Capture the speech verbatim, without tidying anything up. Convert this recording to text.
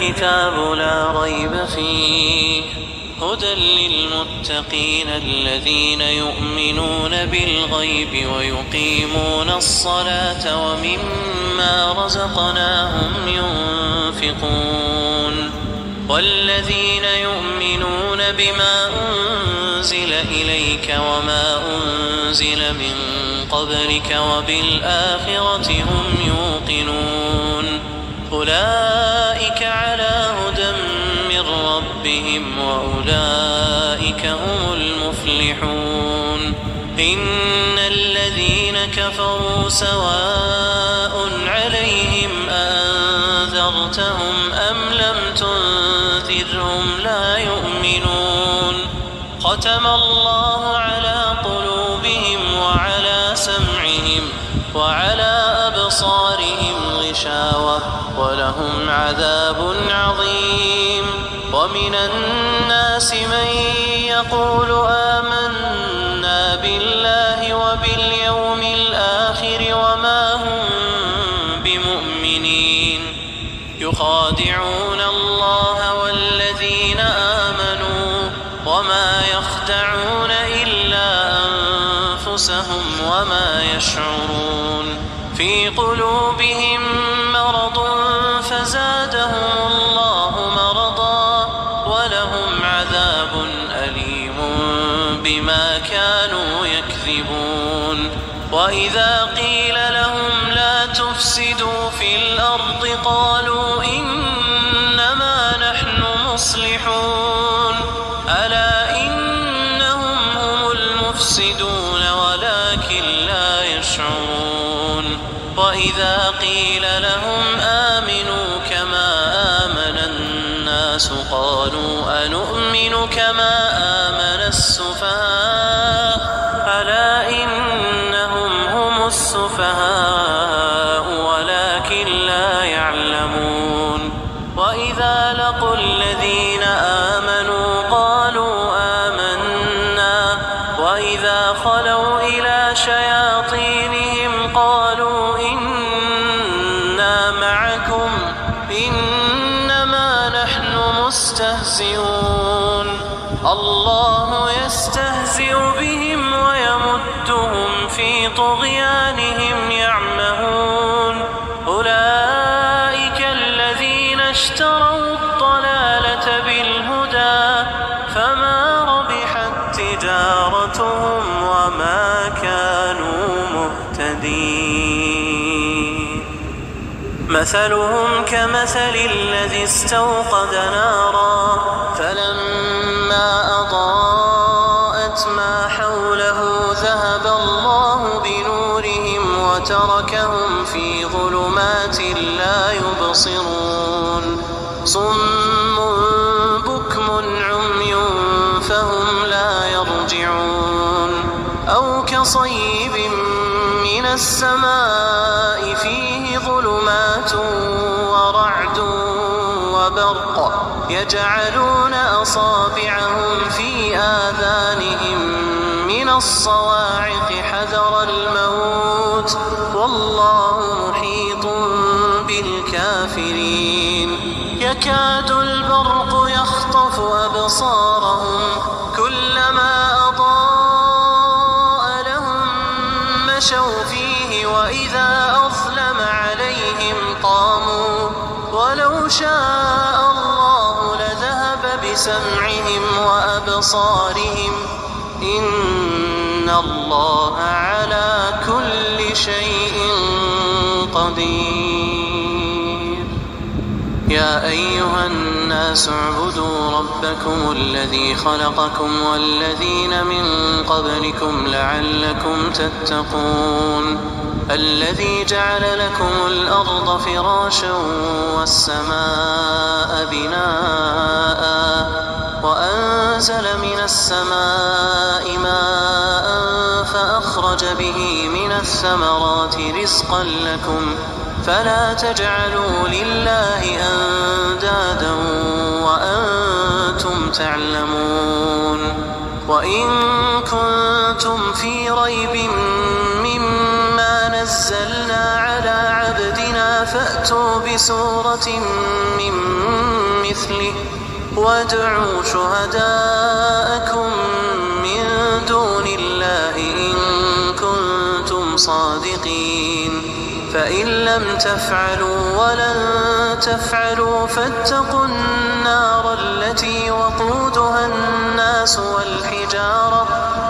الكتاب لا ريب فيه هدى للمتقين الذين يؤمنون بالغيب ويقيمون الصلاة ومما رزقناهم ينفقون والذين يؤمنون بما أنزل إليك وما أنزل من قبلك وبالآخرة هم يوقنون أولئك على هدى من ربهم وأولئك هم المفلحون إن الذين كفروا سواء عليهم أأنذرتهم أم لم تنذرهم لا يؤمنون ختم الله على قلوبهم وعلى سمعهم وعلى أبصارهم غشاوة ولهم عذاب عظيم ومن الناس من يقول آمنا بالله وباليوم الآخر وما هم بمؤمنين يخادعون الله والذين آمنوا وما يخدعون إلا أنفسهم وما يشعرون في قلوبهم مرض فزادهم الله مرضا ولهم عذاب أليم بما كانوا يكذبون وإذا قيل لهم لا تفسدوا في الأرض قالوا إنما نحن مصلحون ألا إنهم هم المفسدون ولكن لا يشعرون وإذا قيل لهم آمنوا كما آمن الناس قالوا أنؤمن كما آمن السفهاء ألا إنهم هم السفهاء ولكن لا يعلمون وإذا لقوا الذين آمنوا قالوا آمنا وإذا خلوا إلى شياطينهم قالوا إنا معكم إنما نحن مستهزئون الله يستهزئ بهم ويمدهم في طغيانهم يعمهون أولئك الذين اشتروا الضلالة بالهدى فما ربحت تجارتهم وما كانوا مهتدين مثلهم كمثل الذي استوقد نارا فلما أضاءت ما حوله ذهب الله بنورهم وتركهم في ظلمات لا يبصرون صم بكم عمي فهم لا يرجعون أو كصيب من السماء فيه ظلمات ورعد وبرق يجعلون أصابعهم في آذانهم من الصواعق حذر الموت والله محيط بالكافرين يكاد البرق يخطف أبصارهم كلما أضاء لهم مشوا فيه وإذا أظلم عليهم قاموا ولو شاء الله لذهب بسمعهم وأبصارهم إن الله على كل شيء قدير يا أيها الناس اعبدوا ربكم الذي خلقكم والذين من قبلكم لعلكم تتقون الذي جعل لكم الأرض فراشا والسماء بناء وأنزل من السماء ماء فأخرج به من الثمرات رزقا لكم فلا تجعلوا لله أندادا وأنتم تعلمون وإن كنتم في ريب مما نزلنا على عبدنا فأتوا بسورة من مثله وادعوا شهداءكم من دون الله إن كنتم صادقين فإن لم تفعلوا ولن تفعلوا فاتقوا النار التي وقودها الناس والحجارة